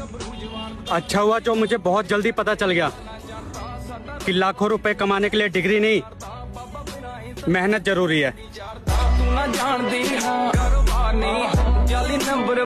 अच्छा हुआ जो मुझे बहुत जल्दी पता चल गया कि लाखों रुपए कमाने के लिए डिग्री नहीं, मेहनत जरूरी है।